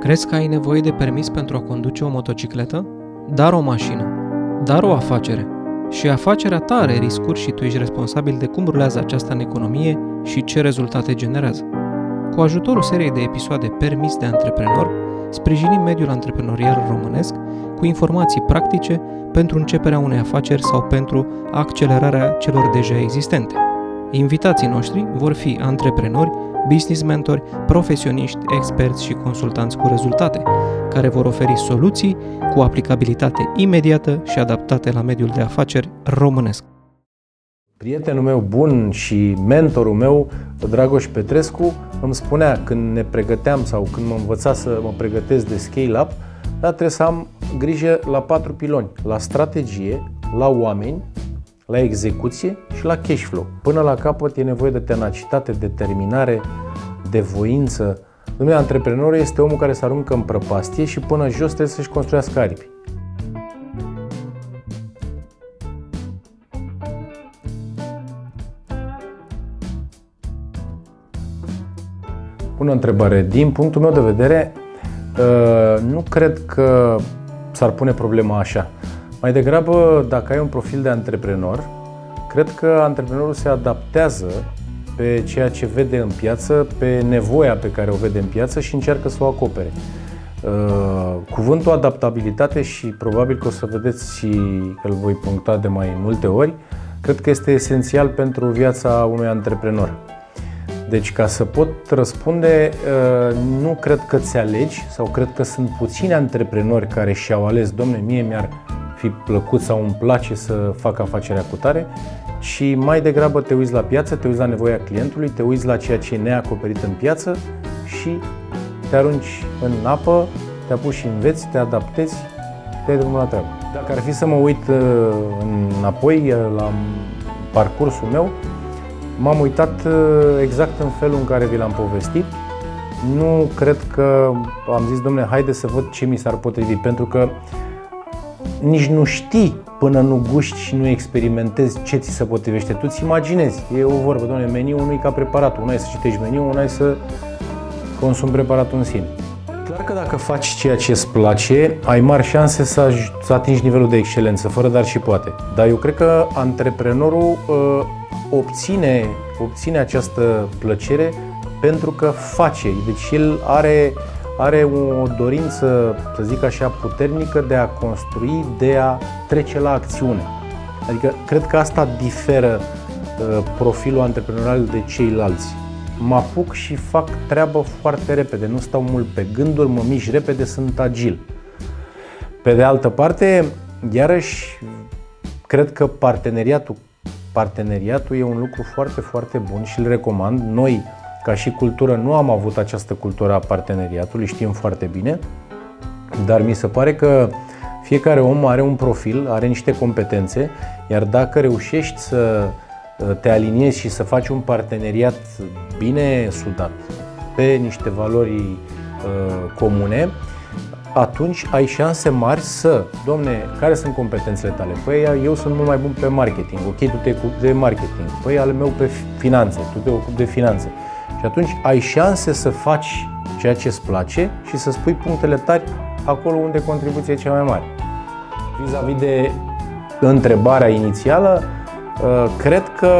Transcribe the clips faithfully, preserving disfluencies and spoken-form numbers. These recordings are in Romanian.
Crezi că ai nevoie de permis pentru a conduce o motocicletă? Dar o mașină. Dar o afacere. Și afacerea ta are riscuri și tu ești responsabil de cum rulează aceasta în economie și ce rezultate generează. Cu ajutorul seriei de episoade Permis de Antreprenor, sprijinim mediul antreprenorial românesc cu informații practice pentru începerea unei afaceri sau pentru accelerarea celor deja existente. Invitații noștri vor fi antreprenori, business mentori, profesioniști, experți și consultanți cu rezultate, care vor oferi soluții cu aplicabilitate imediată și adaptate la mediul de afaceri românesc. Prietenul meu bun și mentorul meu, Dragoș Petrescu, îmi spunea când ne pregăteam sau când mă învăța să mă pregătesc de scale-up, dar trebuie să am grijă la patru piloni: la strategie, la oameni, la execuție și la cash flow. Până la capăt e nevoie de tenacitate, determinare, de voință. Dom'le, antreprenorul este omul care se aruncă în prăpastie și până jos trebuie să-și construiască aripi. Bună întrebare. Din punctul meu de vedere, nu cred că s-ar pune problema așa. Mai degrabă, dacă ai un profil de antreprenor, cred că antreprenorul se adaptează pe ceea ce vede în piață, pe nevoia pe care o vede în piață și încearcă să o acopere. Cuvântul adaptabilitate, și probabil că o să vedeți și că îl voi puncta de mai multe ori, cred că este esențial pentru viața unui antreprenor. Deci, ca să pot răspunde, nu cred că ți alegi, sau cred că sunt puțini antreprenori care și-au ales: domne, mie mi-ar fi plăcut sau îmi place să fac afacerea cu tare, și mai degrabă te uiți la piață, te uiți la nevoia clientului, te uiți la ceea ce e neacoperit în piață și te arunci în apă, te apuci și înveți, te adaptezi, te dai drumul la treabă. Dacă ar fi să mă uit înapoi la parcursul meu, m-am uitat exact în felul în care vi l-am povestit. Nu cred că am zis: dom'le, haide să văd ce mi s-ar potrivi, pentru că nici nu știi până nu guști și nu experimentezi ce ți se potrivește. Tu îți imaginezi. E o vorbă, dom'le, meniul nu e ca preparatul. Una e să citești meniul, una e să consumi preparatul în sine. Clar că dacă faci ceea ce îți place, ai mari șanse să, să atingi nivelul de excelență, fără dar și poate. Dar eu cred că antreprenorul uh, obține, obține această plăcere pentru că face. Deci el are, are o dorință, să zic așa, puternică de a construi, de a trece la acțiune. Adică cred că asta diferă uh, profilul antreprenorial de ceilalți. Mă apuc și fac treabă foarte repede, nu stau mult pe gânduri, mă mișc repede, sunt agil. Pe de altă parte, iarăși, cred că parteneriatul, parteneriatul e un lucru foarte, foarte bun și îl recomand. Noi, ca și cultură, nu am avut această cultură a parteneriatului, știm foarte bine, dar mi se pare că fiecare om are un profil, are niște competențe, iar dacă reușești să te aliniezi și să faci un parteneriat bine sudat pe niște valori uh, comune, atunci ai șanse mari să, domne, care sunt competențele tale? Păi eu sunt mult mai bun pe marketing, ok, tu te ocupi de marketing, păi al meu pe finanțe, tu te ocupi de finanțe. Și atunci ai șanse să faci ceea ce îți place și să spui punctele tari acolo unde contribuția e cea mai mare. Vis-a-vis de întrebarea inițială, cred că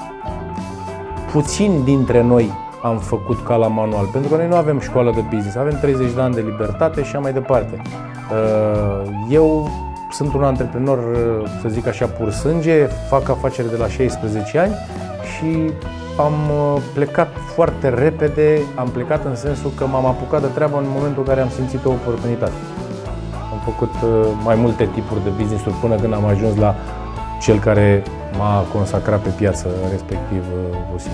puțini dintre noi am făcut ca la manual, pentru că noi nu avem școală de business, avem treizeci de ani de libertate și așa mai departe. Eu sunt un antreprenor, să zic așa, pur sânge, fac afaceri de la șaisprezece ani și am plecat foarte repede, am plecat în sensul că m-am apucat de treabă în momentul în care am simțit o oportunitate. Am făcut mai multe tipuri de business-uri până când am ajuns la cel care m-a consacrat pe piață, respectiv Busing.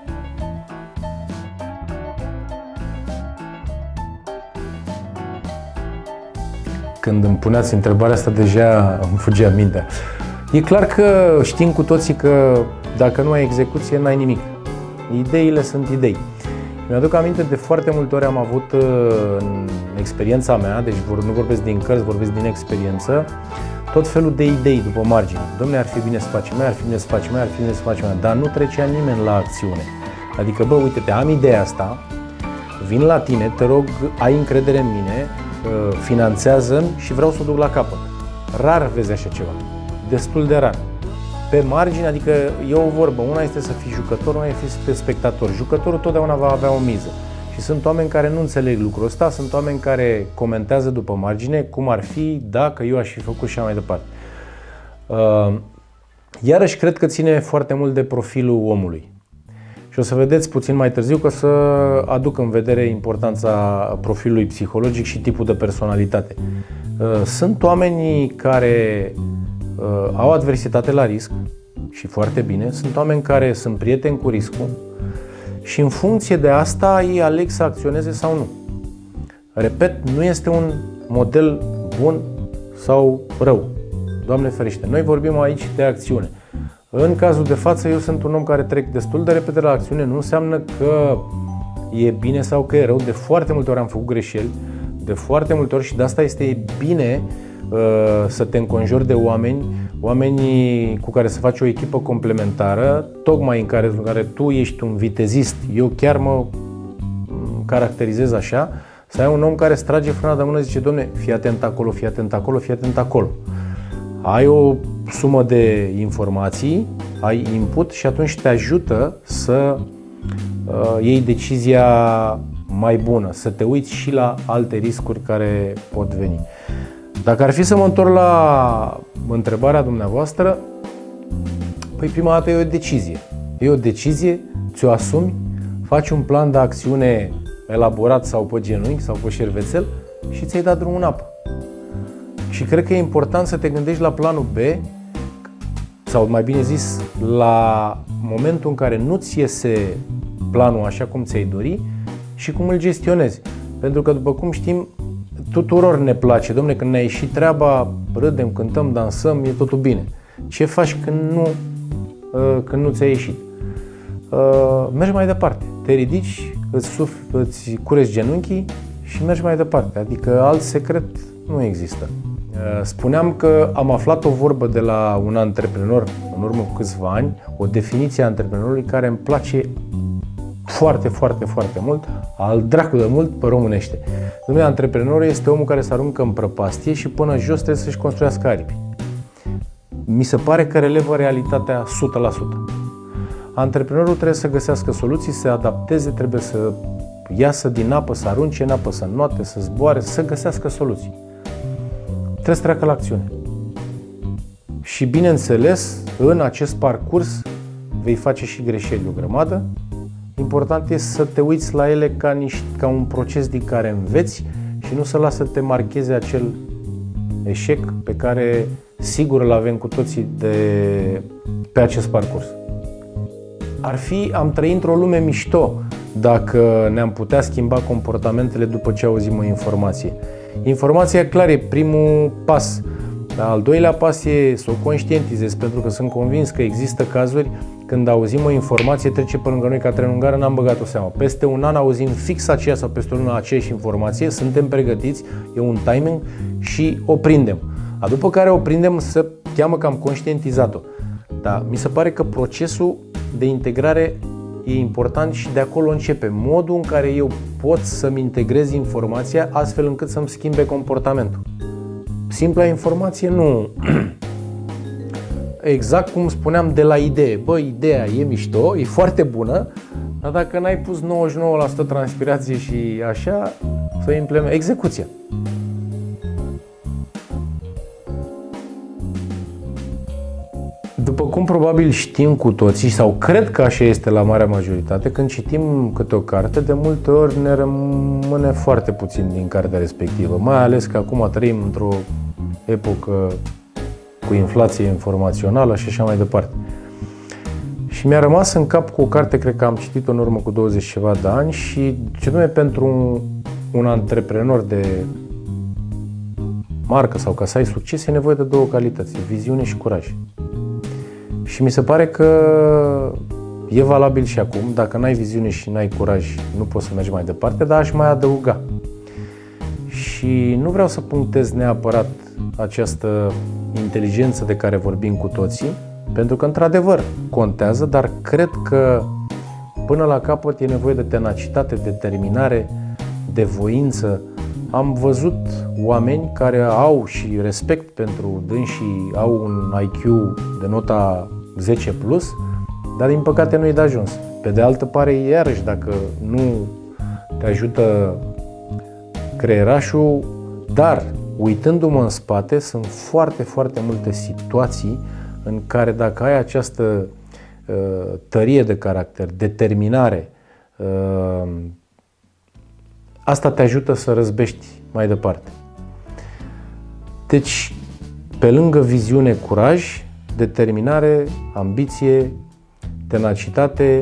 Când îmi puneați întrebarea asta, deja îmi fugea mintea. E clar că știm cu toții că dacă nu ai execuție, n-ai nimic. Ideile sunt idei. Mi-aduc aminte de foarte multe ori am avut în experiența mea, deci nu vorbesc din cărți, vorbesc din experiență, tot felul de idei după margine. Dom'le, ar fi bine să facem mai, ar fi bine să facem mai, ar fi bine să facem mai, dar nu trecea nimeni la acțiune. Adică, bă, uite-te, am ideea asta, vin la tine, te rog, ai încredere în mine, finanțează-mi și vreau să o duc la capăt. Rar vezi așa ceva, destul de rar. Pe margine, adică e o vorbă, una este să fii jucător, una este să fii spectator. Jucătorul totdeauna va avea o miză. Și sunt oameni care nu înțeleg lucrul ăsta, sunt oameni care comentează după margine cum ar fi dacă eu aș fi făcut și așa mai departe. Iarăși cred că ține foarte mult de profilul omului. Și o să vedeți puțin mai târziu că o să aduc în vedere importanța profilului psihologic și tipul de personalitate. Sunt oamenii care au adversitate la risc și foarte bine, sunt oameni care sunt prieteni cu riscul și în funcție de asta ei aleg să acționeze sau nu. Repet, nu este un model bun sau rău. Doamne ferește, noi vorbim aici de acțiune. În cazul de față, eu sunt un om care trec destul de repede la acțiune, nu înseamnă că e bine sau că e rău. De foarte multe ori am făcut greșeli, de foarte multe ori și de asta este bine uh, să te înconjori de oameni, oamenii cu care să faci o echipă complementară, tocmai în care, în care tu ești un vitezist, eu chiar mă caracterizez așa, să ai un om care îți trage frâna de mână, zice, domne, fii atent acolo, fii atent acolo, fii atent acolo. Ai o sumă de informații, ai input și atunci te ajută să uh, iei decizia mai bună, să te uiți și la alte riscuri care pot veni. Dacă ar fi să mă întorc la întrebarea dumneavoastră, păi prima dată e o decizie. E o decizie, ți-o asumi, faci un plan de acțiune elaborat sau pe genunchi sau pe șervețel și ți-ai dat drumul în apă. Și cred că e important să te gândești la planul B, sau mai bine zis, la momentul în care nu-ți iese planul așa cum ți-ai dori și cum îl gestionezi. Pentru că, după cum știm, tuturor ne place. Dom'le, când ne-a ieșit treaba, râdem, cântăm, dansăm, e totul bine. Ce faci când nu, când nu ți-a ieșit? Mergi mai departe. Te ridici, îți, suf, îți cureți genunchii și mergi mai departe. Adică alt secret nu există. Spuneam că am aflat o vorbă de la un antreprenor în urmă cu câțiva ani, o definiție a antreprenorului care îmi place foarte, foarte, foarte mult, al dracu de mult pe românește. Dom'le, antreprenorul este omul care se aruncă în prăpastie și până jos trebuie să-și construiască aripi. Mi se pare că relevă realitatea o sută la sută. Antreprenorul trebuie să găsească soluții, să se adapteze, trebuie să iasă din apă, să arunce în apă, să înnoate, să zboare, să găsească soluții. Trebuie să treacă la acțiune. Și bineînțeles, în acest parcurs vei face și greșeli o grămadă. Important este să te uiți la ele ca, niște, ca un proces din care înveți și nu să lasă să te marcheze acel eșec pe care sigur îl avem cu toții de, pe acest parcurs. Ar fi, am trăit într-o lume mișto dacă ne-am putea schimba comportamentele după ce auzim o informație. Informația clar e primul pas. Al doilea pas e să o conștientizez, pentru că sunt convins că există cazuri când auzim o informație, trece pe lângă noi ca trenungară, n-am băgat-o seama. Peste un an auzim fix aceea sau peste un an aceeași informație, suntem pregătiți, e un timing și o prindem. A după care o prindem se cheamă că am conștientizat-o. Dar mi se pare că procesul de integrare e important și de acolo începe modul în care eu pot să-mi integrez informația astfel încât să-mi schimbe comportamentul. Simpla informație nu. Exact cum spuneam de la idee. Bă, ideea e mișto, e foarte bună, dar dacă n-ai pus nouăzeci și nouă la sută transpirație și așa, să implementezi execuția. După cum probabil știm cu toții, sau cred că așa este la marea majoritate, când citim câte o carte, de multe ori ne rămâne foarte puțin din cartea respectivă, mai ales că acum trăim într-o epocă cu inflație informațională și așa mai departe. Și mi-a rămas în cap cu o carte, cred că am citit-o în urmă cu douăzeci ceva de ani și ce nume pentru un, un antreprenor de marcă sau ca să ai succes e nevoie de două calități, viziune și curaj. Și mi se pare că e valabil și acum, dacă n-ai viziune și n-ai curaj, nu poți să mergi mai departe, dar aș mai adăuga. Și nu vreau să punctez neapărat această inteligență de care vorbim cu toții, pentru că într-adevăr contează, dar cred că până la capăt e nevoie de tenacitate, determinare, de voință. Am văzut oameni care au și respect pentru dânsii, au un I Q de nota zece plus, dar din păcate nu-i de ajuns. Pe de altă parte, iarăși, dacă nu te ajută creierașul, dar uitându-mă în spate, sunt foarte, foarte multe situații în care dacă ai această uh, tărie de caracter, determinare, uh, asta te ajută să răzbești mai departe. Deci, pe lângă viziune, curaj, determinare, ambiție, tenacitate,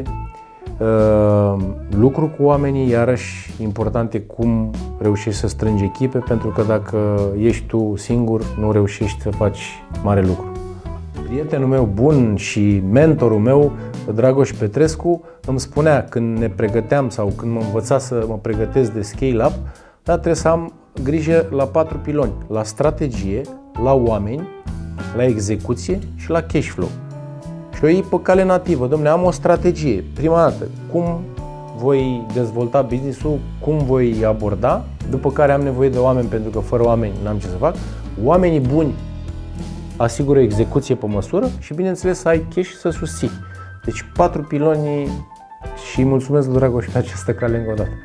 lucru cu oamenii, iarăși important e cum reușești să strângi echipe, pentru că dacă ești tu singur, nu reușești să faci mare lucru. Prietenul meu bun și mentorul meu, Dragoș Petrescu, îmi spunea când ne pregăteam sau când mă învăța să mă pregătesc de scale-up, dar trebuie să am grijă la patru piloni: la strategie, la oameni, la execuție și la cash flow. Și o iei pe cale nativă. Dom'le, am o strategie. Prima dată, cum voi dezvolta business-ul, cum voi aborda, după care am nevoie de oameni, pentru că fără oameni n-am ce să fac. Oamenii buni asigură execuție pe măsură și, bineînțeles, să ai cash și să susții. Deci, patru piloni și mulțumesc lui Dragoș pe această cale încă o dată.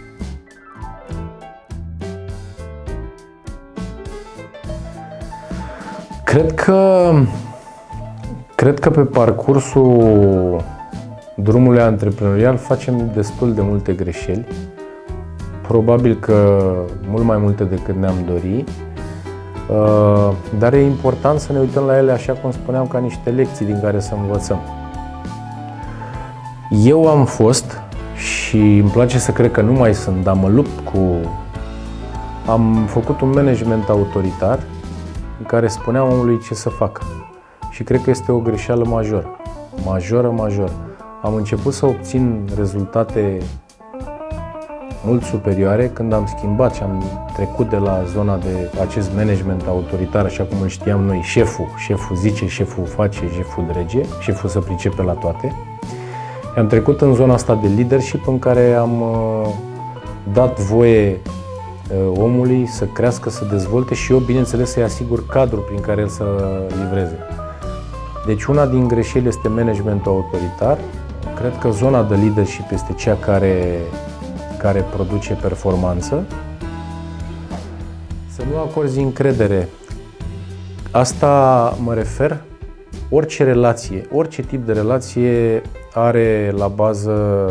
Cred că Cred că pe parcursul drumului antreprenorial facem destul de multe greșeli, probabil că mult mai multe decât ne-am dori, dar e important să ne uităm la ele, așa cum spuneam, ca niște lecții din care să învățăm. Eu am fost și îmi place să cred că nu mai sunt, dar mă lupt cu... Am făcut un management autoritar în care spuneam omului ce să facă. Și cred că este o greșeală majoră, majoră, majoră. Am început să obțin rezultate mult superioare când am schimbat și am trecut de la zona de acest management autoritar, așa cum îl știam noi, șeful, șeful zice, șeful face, șeful drege, șeful se pricepe la toate. Și am trecut în zona asta de leadership în care am uh, dat voie uh, omului să crească, să dezvolte și eu, bineînțeles, să-i asigur cadrul prin care el să livreze. Deci una din greșeli este managementul autoritar. Cred că zona de leadership este cea care, care produce performanță. Să nu acorzi încredere. Asta mă refer, orice relație, orice tip de relație are la bază,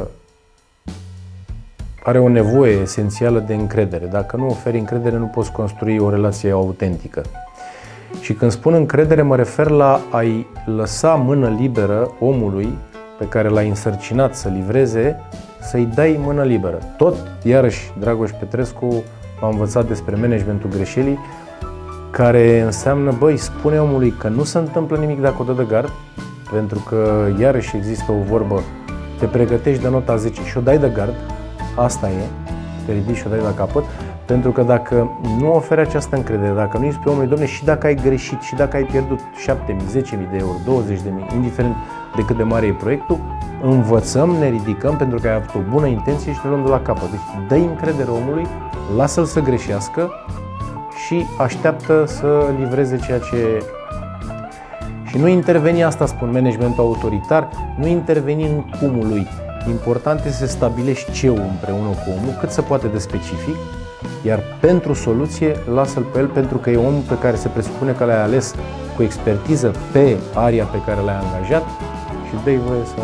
are o nevoie esențială de încredere. Dacă nu oferi încredere, nu poți construi o relație autentică. Și când spun încredere, mă refer la a-i lăsa mână liberă omului pe care l-ai însărcinat să livreze, să-i dai mână liberă. Tot, iarăși, Dragoș Petrescu m-a învățat despre managementul greșelii, care înseamnă, băi, spune omului că nu se întâmplă nimic dacă o dă de gard, pentru că, iarăși, există o vorbă, te pregătești de nota zece și o dai de gard, asta e, te ridici și o dai la capăt, pentru că dacă nu oferi această încredere, dacă nu îi spui omului, dom'le, și dacă ai greșit, și dacă ai pierdut șapte mii, zece mii de euro, douăzeci de mii, indiferent de cât de mare e proiectul, învățăm, ne ridicăm pentru că ai avut o bună intenție și te luăm de la capăt. Deci dă încredere omului, lasă-l să greșească și așteaptă să livreze ceea ce... Și nu interveni, asta spun, managementul autoritar, nu interveni în cumul lui. Important este să stabilești ce-ul împreună cu omul, cât se poate de specific, iar pentru soluție, lasă-l pe el, pentru că e omul pe care se presupune că l-ai ales cu expertiză pe aria pe care l-ai angajat și dă-i voie să...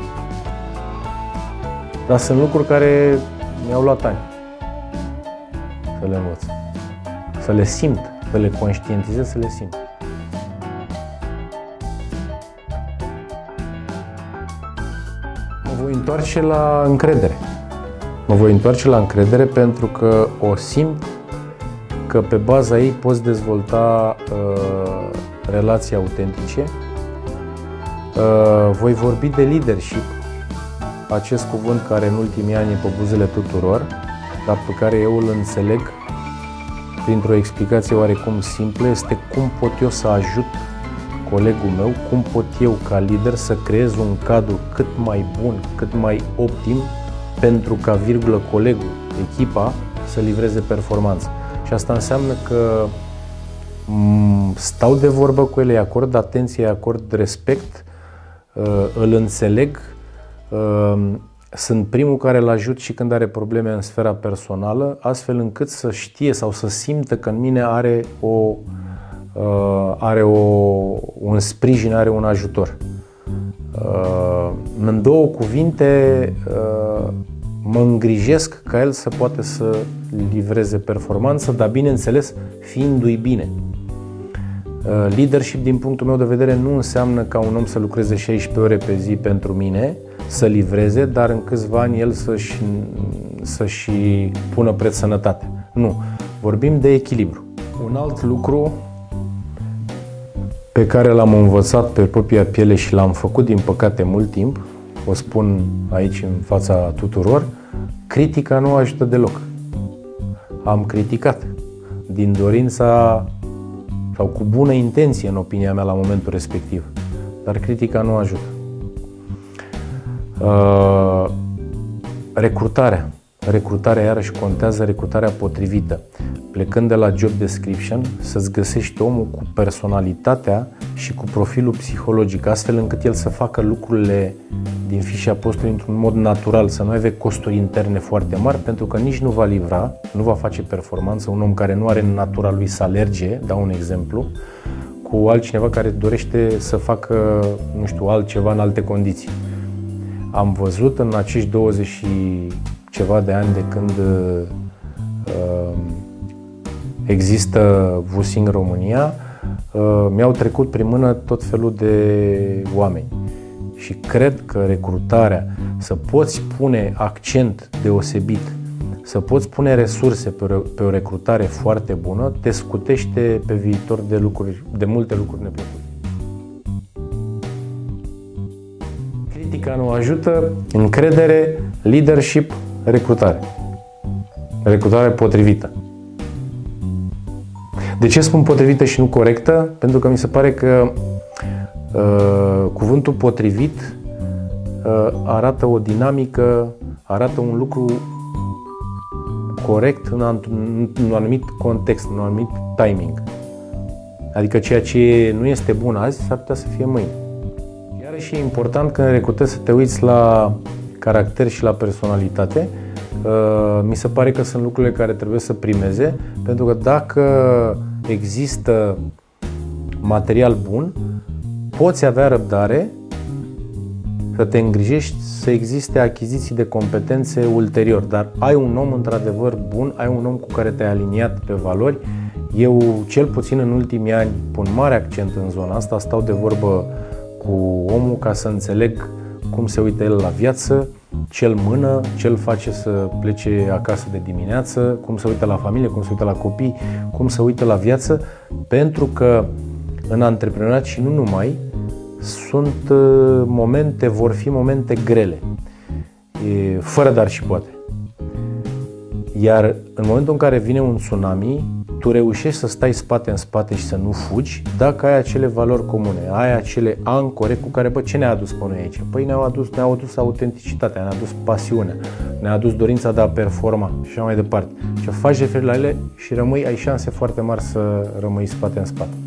Dar sunt lucruri care mi-au luat ani să le învăț, să le simt, să le conștientizez, să le simt. Mă voi întoarce la încredere. Mă voi întoarce la încredere pentru că o simt că pe baza ei poți dezvolta uh, relații autentice. Uh, voi vorbi de leadership, acest cuvânt care în ultimii ani e pe buzele tuturor, dar pe care eu îl înțeleg printr-o explicație oarecum simplă, este cum pot eu să ajut colegul meu, cum pot eu ca lider să creez un cadru cât mai bun, cât mai optim pentru ca, virgulă, colegul, echipa, să livreze performanță. Și asta înseamnă că stau de vorbă cu ele, îi acord atenție, îi acord respect, îl înțeleg, sunt primul care îl ajut și când are probleme în sfera personală, astfel încât să știe sau să simtă că în mine are, o, are o, un sprijin, are un ajutor. În două cuvinte, mă îngrijesc ca el să poată să livreze performanță, dar bineînțeles fiindu-i bine. Leadership, din punctul meu de vedere, nu înseamnă ca un om să lucreze șaisprezece ore pe zi pentru mine, să livreze, dar în câțiva ani el să-și, să-și pună preț sănătate. Nu. Vorbim de echilibru. Un alt lucru pe care l-am învățat pe propria piele și l-am făcut, din păcate, mult timp, o spun aici în fața tuturor, critica nu ajută deloc. Am criticat din dorința sau cu bună intenție, în opinia mea, la momentul respectiv. Dar critica nu ajută. Uh, recrutarea. Recrutarea iarăși contează, recrutarea potrivită. Plecând de la job description, să-ți găsești omul cu personalitatea și cu profilul psihologic, astfel încât el să facă lucrurile din fișa postului într-un mod natural, să nu aibă costuri interne foarte mari, pentru că nici nu va livra, nu va face performanță un om care nu are în natura lui să alerge, dau un exemplu, cu altcineva care dorește să facă, nu știu, altceva în alte condiții. Am văzut în acești douăzeci și ceva de ani de când uh, există V U S I în România, uh, mi-au trecut prin mână tot felul de oameni. Și cred că recrutarea, să poți pune accent deosebit, să poți pune resurse pe o, pe o recrutare foarte bună, te scutește pe viitor de, lucruri, de multe lucruri neplăcute. Critica nu ajută, încredere, leadership, recrutare. Recrutare potrivită. De ce spun potrivită și nu corectă? Pentru că mi se pare că uh, cuvântul potrivit uh, arată o dinamică, arată un lucru corect în, în un anumit context, în un anumit timing. Adică ceea ce nu este bun azi s-ar putea să fie mâine. Iarăși e important când recrutezi să te uiți la caracter și la personalitate. Mi se pare că sunt lucrurile care trebuie să primeze, pentru că dacă există material bun, poți avea răbdare să te îngrijești să existe achiziții de competențe ulterior, dar ai un om într-adevăr bun, ai un om cu care te-ai aliniat pe valori. Eu, cel puțin în ultimii ani, pun mare accent în zona asta, stau de vorbă cu omul ca să înțeleg cum se uită el la viață, ce-l mână, ce-l face să plece acasă de dimineață, cum se uită la familie, cum se uită la copii, cum se uită la viață, pentru că în antreprenoriat și nu numai, sunt momente, vor fi momente grele, fără dar și poate. Iar în momentul în care vine un tsunami, tu reușești să stai spate în spate și să nu fugi dacă ai acele valori comune, ai acele ancore cu care, bă, ce ne-a adus pe noi aici? Păi ne-au adus, ne-au adus autenticitatea, ne-a adus pasiunea, ne-a adus dorința de a performa și așa mai departe. Și faci referire la ele și rămâi, ai șanse foarte mari să rămâi spate în spate.